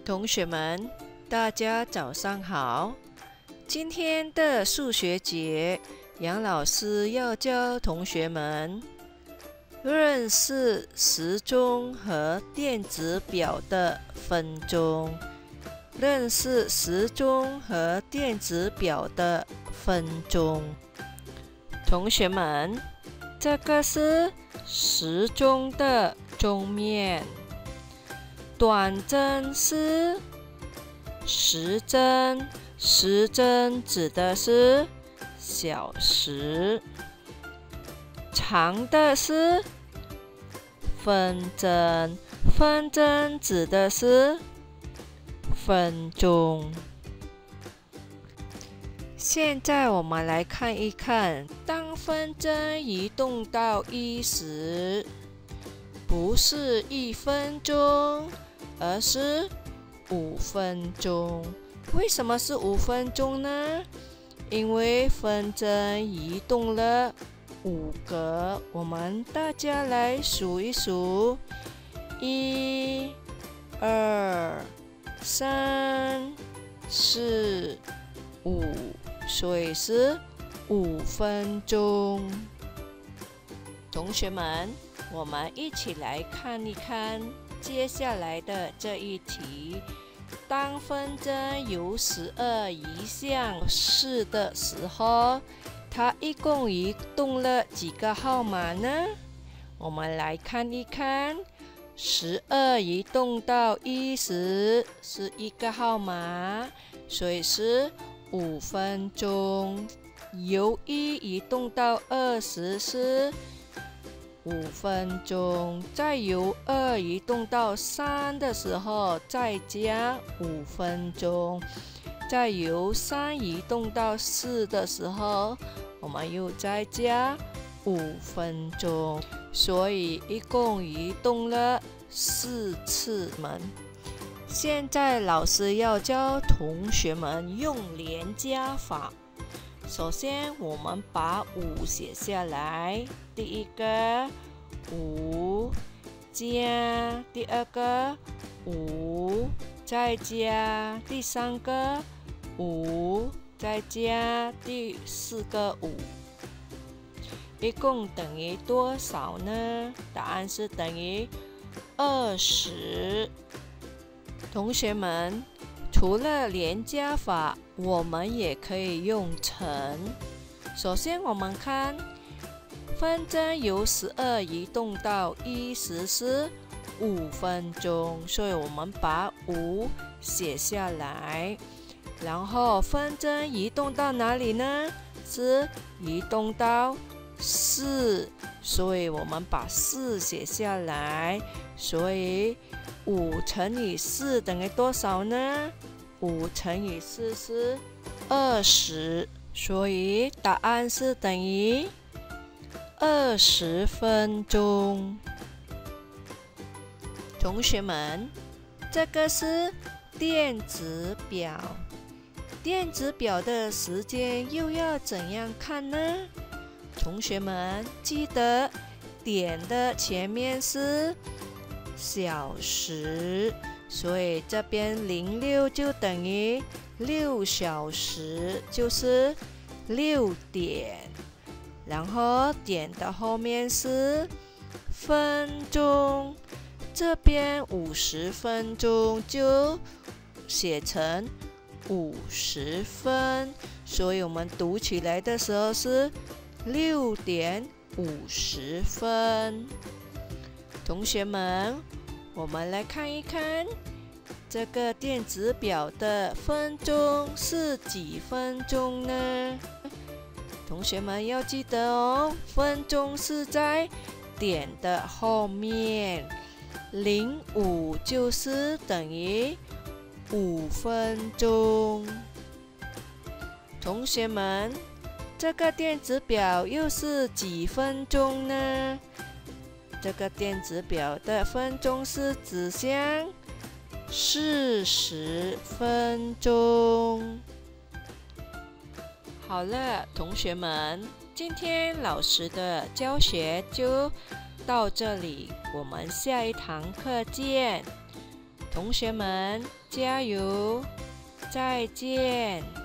同学们，大家早上好。今天的数学节，杨老师要教同学们认识时钟和电子表的分钟。认识时钟和电子表的分钟。同学们，这个是时钟的钟面，短针是时针，时针指的是小时，长的是分针，分针指的是分钟。现在我们来看一看，当分针移动到1时，不是1分钟，而是5分钟。为什么是5分钟呢？因为分针移动了5格，我们大家来数一数，1、2、3、4、5，所以是5分钟。同学们，我们一起来看一看接下来的这一题。当分针由12移向4的时候，它一共移动了几个号码呢？我们来看一看，12移动到1时是1个号码，所以是5分钟。由1移动到20是5分钟，再由2移动到3的时候再加5分钟，再由3移动到4的时候我们又再加5分钟，所以一共移动了4次门。现在老师要教同学们用连加法。首先我们把5写下来，第一个5加第二个5，再加第三个5，再加第四个5，一共等于多少呢？答案是等于20。同学们，除了连加法，我们也可以用乘。首先我们看，分针由12移动到1时是5分钟，所以我们把5写下来。然后分针移动到哪里呢？是移动到4，所以我们把4写下来。所以5乘以4等于多少呢？5乘以4是20，所以答案是等于20分钟。同学们，这个是电子表，电子表的时间又要怎样看呢？同学们记得点的前面是小时，所以这边06就等于6小时，就是6点。然后点的后面是分钟，这边50分钟就写成50分，所以我们读起来的时候是6点50分。同学们，我们来看一看这个电子表的分钟是几分钟呢？同学们要记得哦，分钟是在点的后面，05就是等于5分钟。同学们，这个电子表又是几分钟呢？这个电子表的分钟是指向40分钟。好了，同学们，今天老师的教学就到这里，我们下一堂课见。 同学们加油！再见。